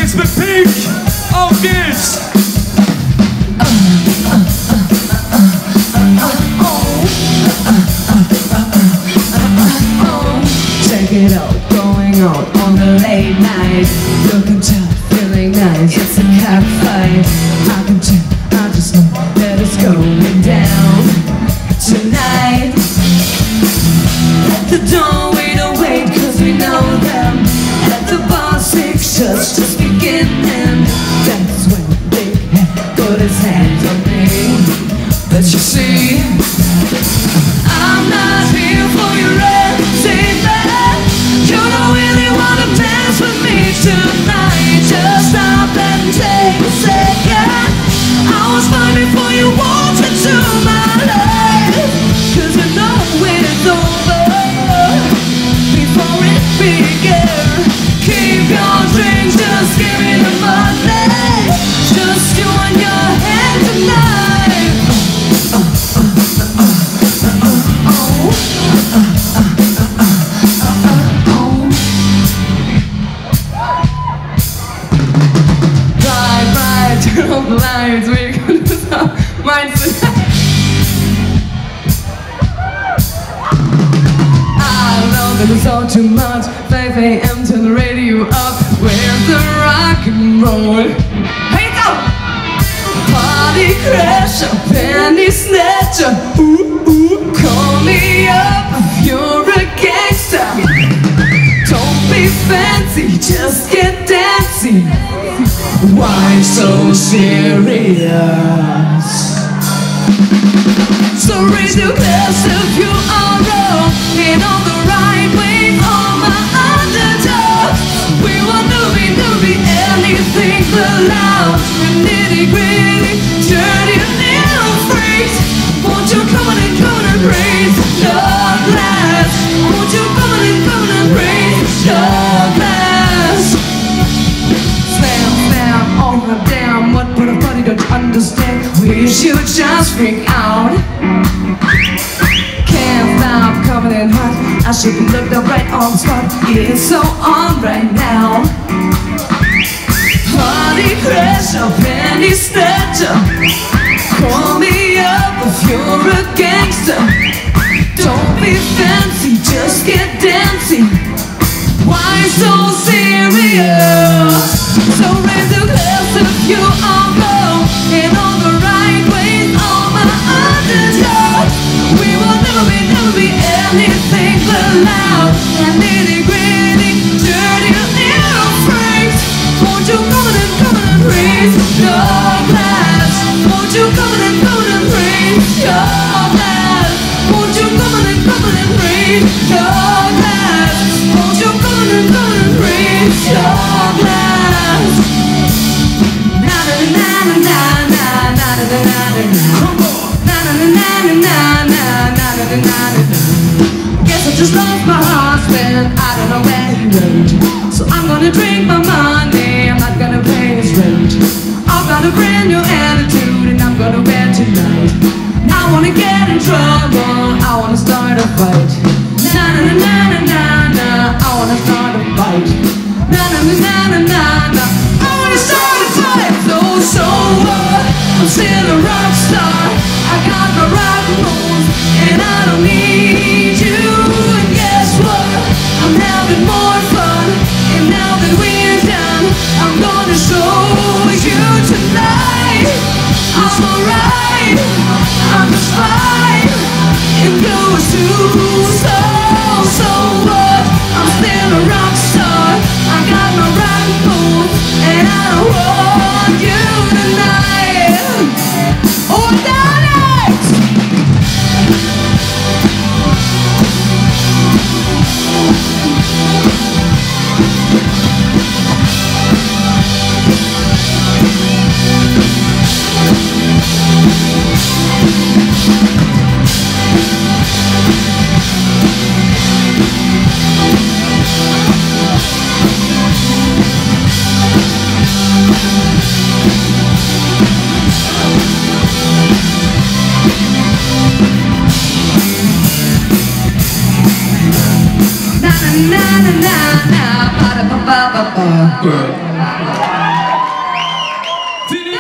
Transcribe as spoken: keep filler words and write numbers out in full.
It's the Pink August. Check it out, going out on the late night. Looking tough, feeling nice. It's a cockfight. I can tell, I just know that it's going down tonight. At the door we don't wait, cause we know them. At the bar six shots just beginning. That's when Big Head got his hands on me. But you see, I'm not here for your entertainment. You don't really wanna dance with me tonight. Just stop and take a second. I was fighting for you, walked into my life. Cause you know when it's over before it began. Keep your drinks, just give me the money. Just you and your head tonight. uh, uh, uh, uh, uh, uh, oh. uh, uh, uh, uh, oh. Right, right, turn off the lights. We're gonna stop minds tonight. It's all too much. Five A M turn the radio up. Where's the rock and roll? Hey, go! Party crasher, penny snatcher. Ooh, ooh, call me up if you're a gangster. Don't be fancy, just get dancing. Why so serious? So raise your glass if you are wrong and on the right wing on my underdog. We want to be, to be anything but loud and nitty gritty, dirty little freaks. Won't you come on and come on and raise your glass? Won't you come on and come on and raise your glass? Slam, slam, oh my damn, what but a funny, don't you understand? We should just freak out. Can't stop coming in hot. I should be looked up right on the spot. It's so on right now. Party crasher, penny snatcher. Call me up if you're a gangster. Don't be fancy, just get dancing. Why so serious? So raise your glass if you are low and on the right way on my underdog. We will never be, never be anything but loud and nitty gritty, dirty little freaks. Won't you come on and come on and raise your glass? Won't you come on and come on and raise your glass? Won't you come on and come on and raise your glass? Won't you come on and come on and raise your glass? Na na na na na na na na na na na na. Guess I just lost my husband. I don't know where he went. So I'm gonna drink my money. I'm not gonna pay his rent. I've got a brand new attitude and I'm gonna wear tonight. I wanna get in trouble. I wanna start a fight. Na na na na na na. I wanna start a fight. Na na na na na na na. I wanna start a fight. So so what? I'm still a rock star. I got my rock moves and I don't need you. And guess what? I'm having more fun. And now that we're done, I'm gonna show you tonight. I'm alright. I'm just fine. It goes too so so what? I'm still a rock star. I got my rock moves and I don't want you tonight. Oh, darling! na na na na, ba da ba ba ba ba. Martini.